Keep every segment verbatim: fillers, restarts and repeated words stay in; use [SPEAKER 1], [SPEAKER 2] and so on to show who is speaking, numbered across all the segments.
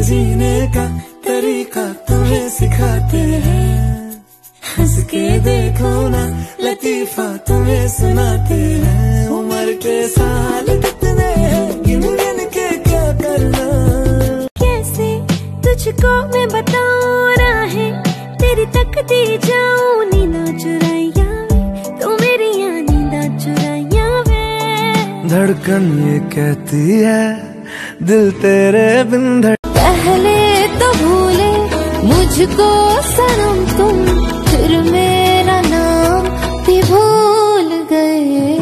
[SPEAKER 1] जीने का तरीका तुम्हें सिखाते हैं। हंस के देखो ना लतीफा तुम्हें सुनाते हैं। उम्र के साल कितने हैं गिन गिन के क्या करना। कैसे तुझको मैं बताऊं राहें तेरी तकती जाऊं नींदा चुराइया वे तू मेरी यहाँ नींदा चुराइया वे। धड़कन ये कहती है दिल तेरे बिन धड़। पहले तो भूले मुझको सनम तुम फिर मेरा नाम भी भूल गए।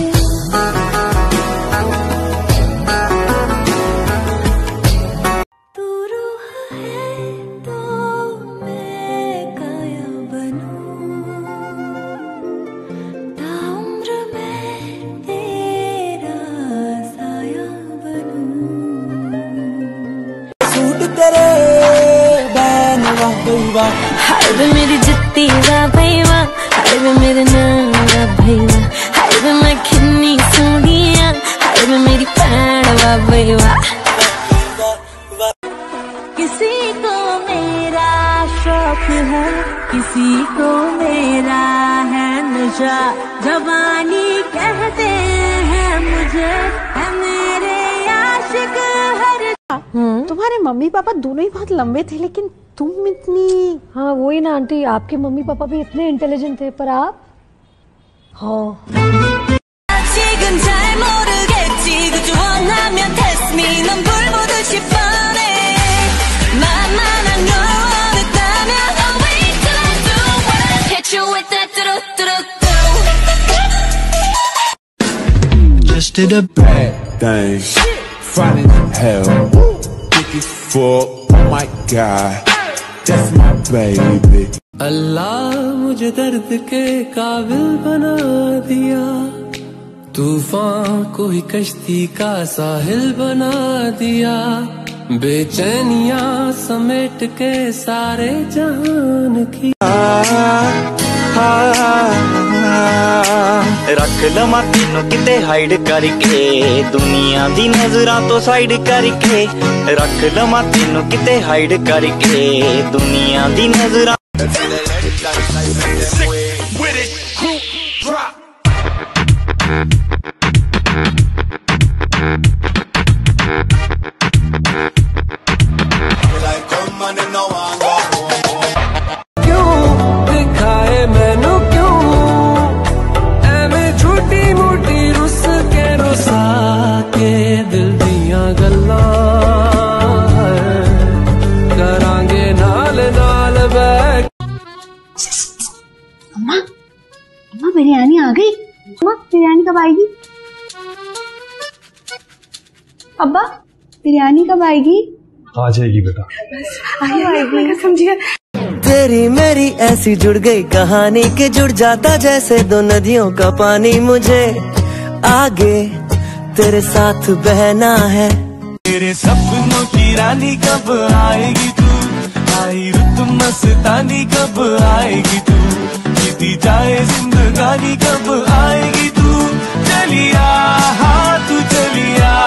[SPEAKER 1] तू रूह है तो मैं काया बनूं ताउम्र मैं तेरा साया बनूं। सूट तेरे बैन वाह वाह हाय वे मेरी जित्ती वाह भाई वाह हाय वे मेरे नाम वाह भाई वाह हाय वे मैं किन्नी सोहणिया हाय वे मेरी भैन वाह भाई वाह। किसी को मेरा शौक है किसी को मेरा है नशा जवानी कहते हैं मुझे है मेरे आशिक हर।
[SPEAKER 2] तुम्हारे मम्मी पापा दोनों ही बहुत लंबे थे लेकिन तुम इतनी।
[SPEAKER 3] हाँ वही ना आंटी आपके मम्मी पापा भी इतने इंटेलिजेंट थे पर आप हाँ।
[SPEAKER 1] Just did a bad thing, fine as hell, thick as fuck, oh my god, that's my baby. अल्लाह मुझे दर्द के काबिल बना दिया, तूफान को ही कश्ती का साहिल बना दिया, बेचैनियां समेट के सारे जहान की।
[SPEAKER 4] रख लमा तीनों किते हाइड करके दुनिया दी नजरां तो साइड करके रख लमा तीनों किते हाइड करके दुनिया दी नजरां।
[SPEAKER 2] अम्मा, अम्मा बिरयानी आ गई। अम्मा बिरयानी कब आएगी? अब्बा बिरयानी कब आएगी?
[SPEAKER 5] आ जाएगी बेटा।
[SPEAKER 2] आएगी समझिए।
[SPEAKER 6] तेरी मेरी ऐसी जुड़ गई कहानी के जुड़ जाता जैसे दो नदियों का पानी। मुझे आगे तेरे साथ बहना है।
[SPEAKER 1] तेरे सपनों की रानी कब आएगी तू, आई रुत मस्तानी कब आएगी तू, बीती जाए जिंदगानी कब आएगी तू, चलिया हाँ तू चलिया।